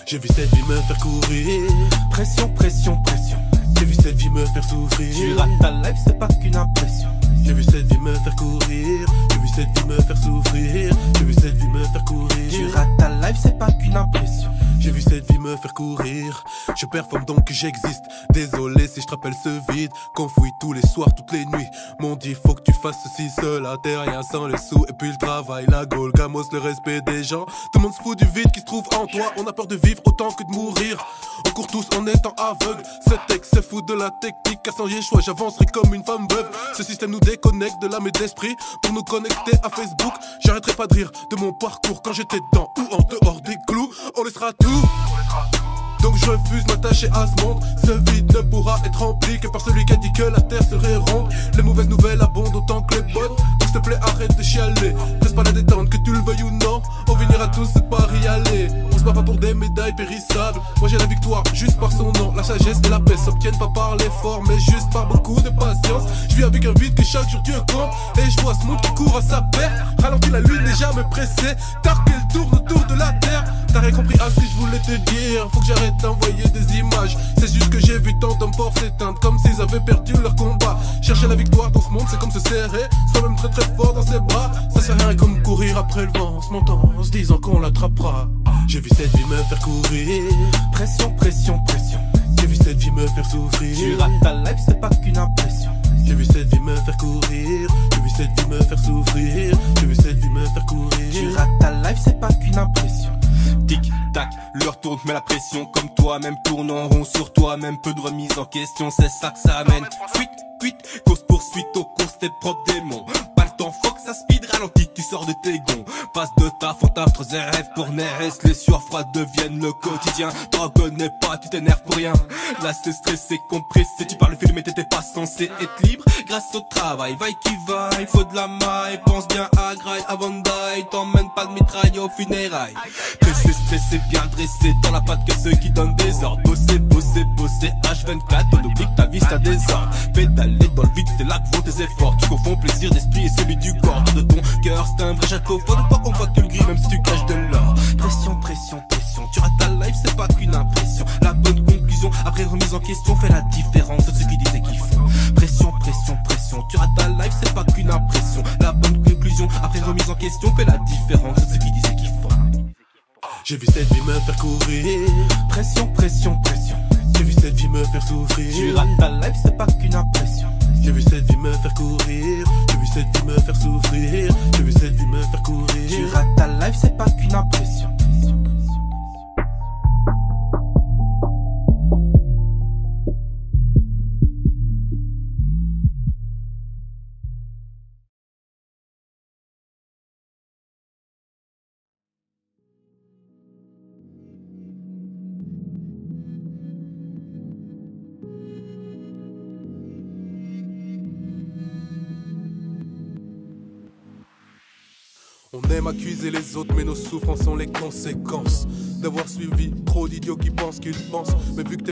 J'ai vu cette vie me faire courir. Pression, pression, pression. J'ai vu cette vie me faire souffrir. Tu rates ta life, c'est pas qu'une impression. J'ai vu cette vie me faire courir. J'ai vu cette vie me faire souffrir. J'ai vu cette vie me faire courir. Tu rates ta life, c'est pas qu'une impression. J'ai vu cette vie me faire courir. Je performe donc j'existe. Désolé si je te rappelle ce vide qu'on fouille tous les soirs, toutes les nuits. M'ont dit faut que tu fasses ceci, cela, t'es rien sans les sous. Et puis le travail, la gaule, gamos, le respect des gens. Tout le monde se fout du vide qui se trouve en toi. On a peur de vivre autant que de mourir. On court tous en étant aveugles. Ce texte c'est fou de la technique, car sans y choix j'avancerai comme une femme veuve. Ce système nous déconnecte de l'âme et de l'esprit pour nous connecter à Facebook. J'arrêterai pas de rire de mon parcours quand j'étais dedans ou en dehors des clous. On laissera tout. Donc je refuse m'attacher à ce monde. Ce vide ne pourra être rempli que par celui qui a dit que la terre serait ronde. Les mauvaises nouvelles abondent autant que les bonnes. Donc s'il te plaît arrête de chialer. Laisse pas la détente que tu le veuilles ou non. On finira tous par y aller. On se bat pas pour des médailles périssables. Moi j'ai la victoire juste par son nom. La sagesse et la paix s'obtiennent pas par l'effort, mais juste par beaucoup de patience. Je vis avec un vide que chaque jour Dieu compte. Et je vois ce monde qui court à sa perte. Ralentis, la lune n'est jamais pressée. Tard qu'elle tourne autour de la terre. T'as rien compris à ce que je voulais te dire. Faut que j'arrête d'envoyer des images. C'est juste que j'ai vu tant d'hommes forts s'éteindre comme s'ils avaient perdu leur combat. Chercher la victoire dans ce monde c'est comme se serrer soi-même très très fort dans ses bras. Ça sert à rien comme courir après le vent en se montant, en se disant qu'on l'attrapera. J'ai vu cette vie me faire courir. Pression, pression, pression. J'ai vu cette vie me faire souffrir. Tu rates ta life, c'est pas qu'une impression. J'ai vu cette vie me faire courir. J'ai vu cette vie me faire souffrir. J'ai vu cette vie me faire courir. Tu rates ta life, c'est pas qu'une impression. Tic tac, l'heure tourne, mais la pression comme toi-même tourne en rond sur toi-même. Peu de remise en question, c'est ça que ça amène. Fuite, fuite, course poursuite aux courses tes propres démons. Pas le temps, faut que ça speed ralentit, tu sors de tes gonds. Passe de taf en taf, trop rêve pour nerfs. Les sueurs froides deviennent le quotidien. T'en connais pas, tu t'énerves pour rien. Là c'est stressé, compressé, tu parles film mais t'étais pas censé être libre. Grâce au travail, vaille qui vaille, faut de la maille. Pense bien à graille avant de die. T'emmènes pas de mitraille aux funérailles. Pressé, stressé, bien dressé, dans la patte que ceux qui donnent des ordres. Bosser, bosser, bosser, H24, on oublie que ta vie c'est un désordre. Pédaler dans le vide, c'est là que vont tes efforts. Tu confonds plaisir d'esprit et celui du corps. De ton cœur, c'est un vrai château fort. De toi on voit que le gris même si tu caches de l'or. Pression, pression, pression, tu rates ta life, c'est pas qu'une impression. La bonne conclusion, après remise en question, fait la différence de ceux qui disaient qu'ils font. Pression, pression, pression, tu rates ta life, c'est pas qu'une impression. La bonne conclusion, après remise en question, fait la différence de ceux qui disaient qu'ils font. J'ai vu cette vie me faire courir. Pression, pression, pression. J'ai vu cette vie me faire souffrir. Tu rates ta life, c'est pas qu'une impression. J'ai vu cette vie me faire courir. J'ai vu cette vie me faire souffrir. J'ai vu cette vie me faire courir. Tu rates ta life, c'est pas qu'une impression. On aime accuser les autres, mais nos souffrances sont les conséquences d'avoir suivi trop d'idiots qui pensent qu'ils pensent. Mais vu que